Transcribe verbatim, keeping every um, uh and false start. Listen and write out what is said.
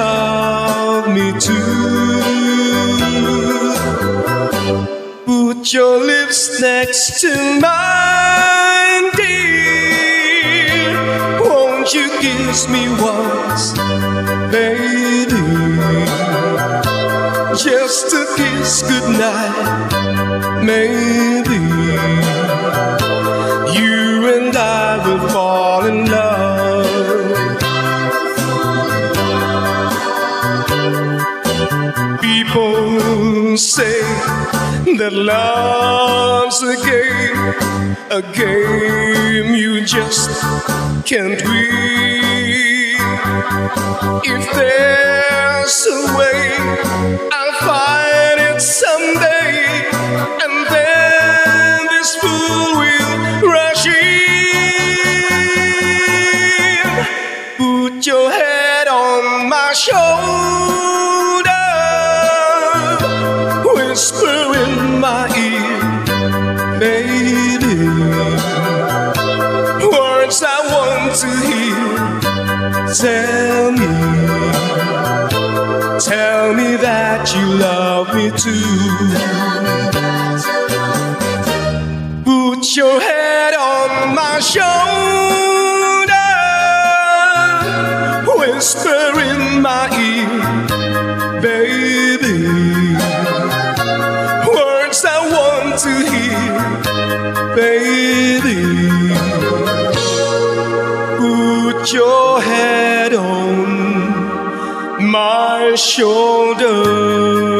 love me too. Put your lips next to mine, dear. Won't you kiss me once, baby? Just a kiss goodnight, maybe. You and I will fall in love. People say that love's a game, a game you just can't win. If there's a way, I'll find it someday, and then this fool will rush in. Put your head on my shoulder, whisper in my ear, baby, words I want to hear. Tell me, tell me that you love me too. Put your head on my shoulder, whisper in my ear, baby, words I want to hear, baby. Put your head on my shoulder.